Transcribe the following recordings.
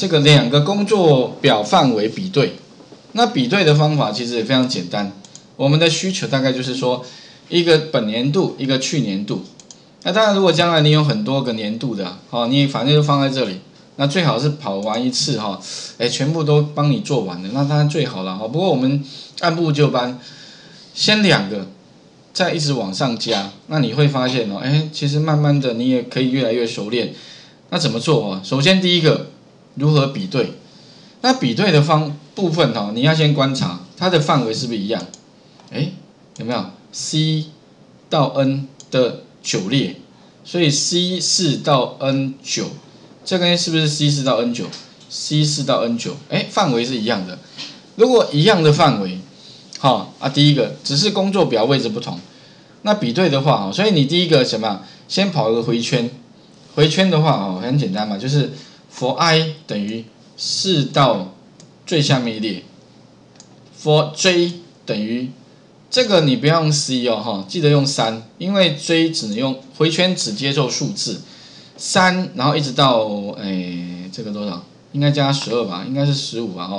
这个两个工作表范围比对，那比对的方法其实也非常简单。我们的需求大概就是说，一个本年度，一个去年度。那当然，如果将来你有很多个年度的，你反正就放在这里，那最好是跑完一次全部都帮你做完了，那当然最好了不过我们按部就班，先两个，再一直往上加，那你会发现其实慢慢的你也可以越来越熟练。那怎么做首先第一个，如何比对？那比对的部分你要先观察它的范围是不是一样？有没有 C 到 N 的9列？所以 C4 到 N9， 这个是不是 C4 到 N9？C4 到 N9， 范围是一样的。如果一样的范围，第一个只是工作表位置不同，那比对的话所以你第一个什么？先跑一个回圈，回圈的话很简单嘛，就是 for i 等于4到最下面一列 ，for j 等于这个你不要用 C 记得用3，因为 j 只能用回圈只接受数字3，然后一直到这个多少？应该加12吧，应该是15吧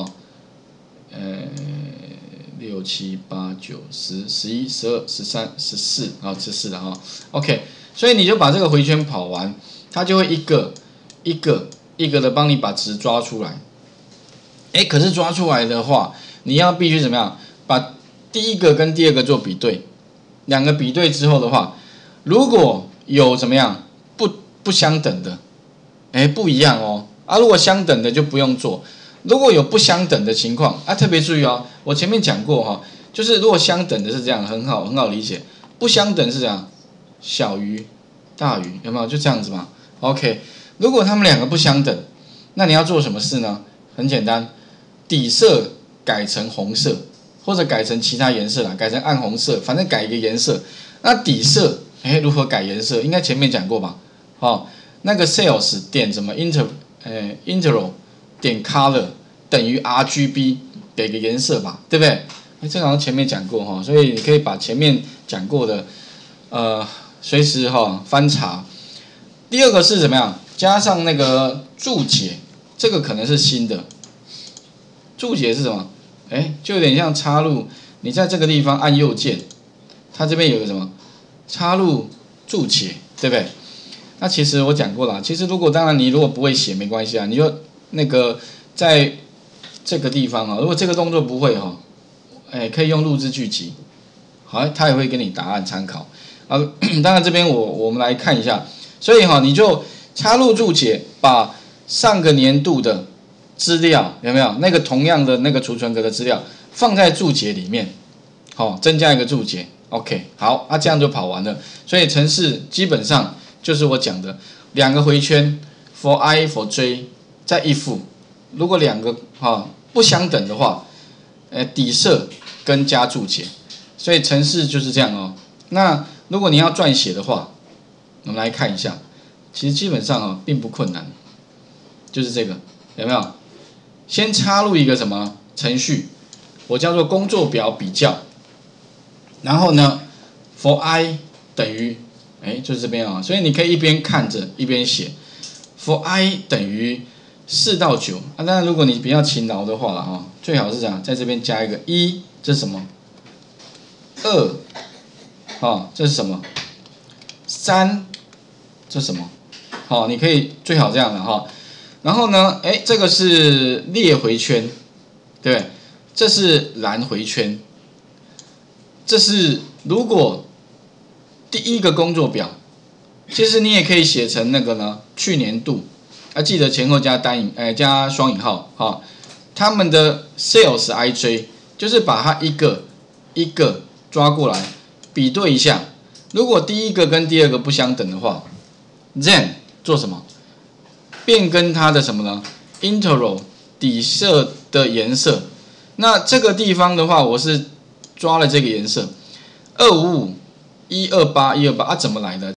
6、7、8、9、10、11、12、13、14，14的OK， 所以你就把这个回圈跑完，它就会一个的帮你把值抓出来。可是抓出来的话，你要必须怎么样？把第一个跟第二个做比对，两个比对之后的话，如果有怎么样不相等的，不一样如果相等的就不用做。如果有不相等的情况特别注意我前面讲过就是如果相等的是这样，很好理解。不相等是这样，小于大于，有没有？就这样子嘛。OK， 如果他们两个不相等，那你要做什么事呢？很简单，底色改成红色，或者改成其他颜色啦，改成暗红色，反正改一个颜色。那底色如何改颜色？应该前面讲过吧？那个 sales 点什么 interval 点 color 等于 RGB， 给个颜色吧，对不对？这好像前面讲过所以你可以把前面讲过的随时翻查。第二个是怎么样？加上那个注解，这个可能是新的。注解是什么？就有点像插入，你在这个地方按右键，它这边有个什么插入注解，对不对？那其实我讲过了，其实当然你如果不会写没关系你就那个在这个地方如果这个动作不会可以用录制句集，它也会给你答案参考当然这边我们来看一下，所以你就插入注解，把上个年度的资料有没有那个同样的那个储存格的资料放在注解里面，增加一个注解 ，OK， 好，这样就跑完了。所以程式基本上就是我讲的两个回圈 ，for i for j， 再 if， 如果两个不相等的话，底色跟加注解，所以程式就是这样那如果你要撰写的话，我们来看一下，其实基本上并不困难，就是这个有没有？先插入一个什么程序，我叫做工作表比较，然后呢 ，for i 等于就是这边所以你可以一边看着一边写 ，for i 等于4到9当然如果你比较勤劳的话了最好是这样，在这边加一个1，这是什么？2，这是什么？3，这是什么？你可以最好这样的然后呢，这个是列回圈，对不对？这是蓝回圈，这是如果第一个工作表，其实你也可以写成那个呢，去年度记得前后加加双引号他们的 sales ij 就是把它一个一个抓过来比对一下，如果第一个跟第二个不相等的话 ，then 做什么？变更它的什么呢 ？interval 底色的颜色。那这个地方的话，我是抓了这个颜色，255、128、128怎么来的？